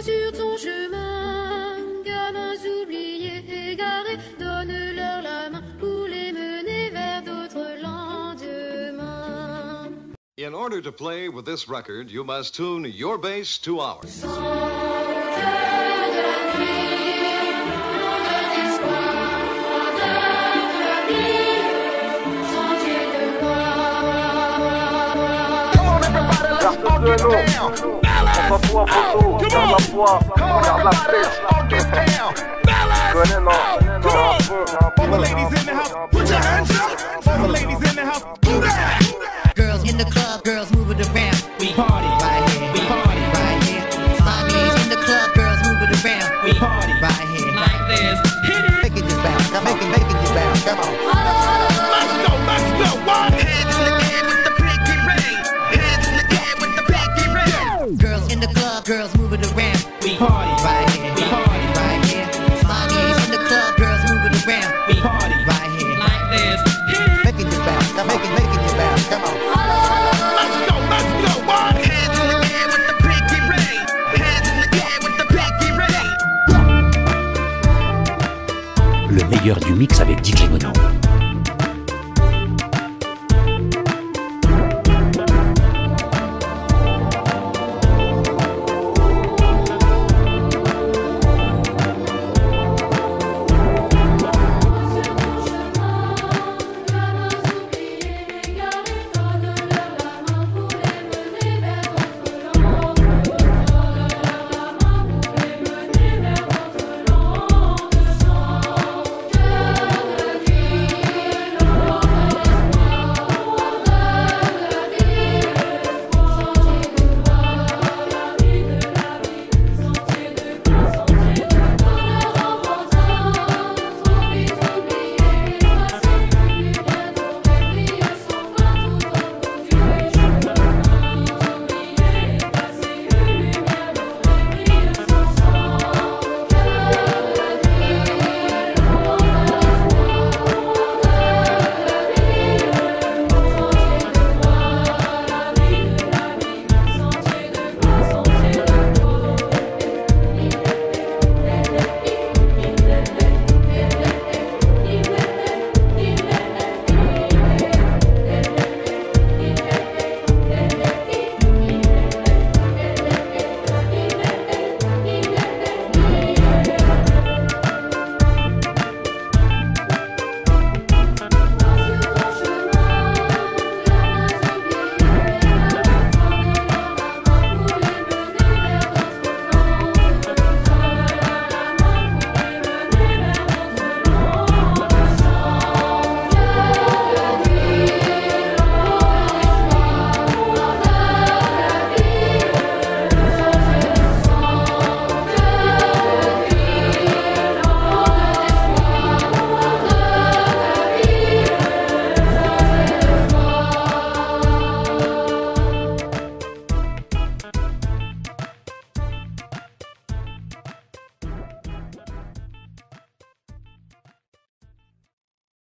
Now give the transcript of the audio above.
sur ton chemin, gamins oubliés, égarés, donne-leur la main pour les mener vers d'autres lendemains. In order to play with this record, you must tune your bass to ours. Girls in the club, girls moving around. We party right here. We party right here. Mommies in the club, girls moving around. We party right here. Like this. Making you bounce, I'm making you bounce. Come on. Let's go. What? Hands in the air with the pinky ring. Hands in the air with the pinky ring. Girls in the club, girls moving around. We party right here. We party right here. Mommies in the club, girls moving around. We party right here. Like this. Making you bounce, I'm making you bounce. Come on. Let's go. What? Hands in the air with the pinky ring. Hands in the air with the pinky ring. Le meilleur du mix avec DJ Mono.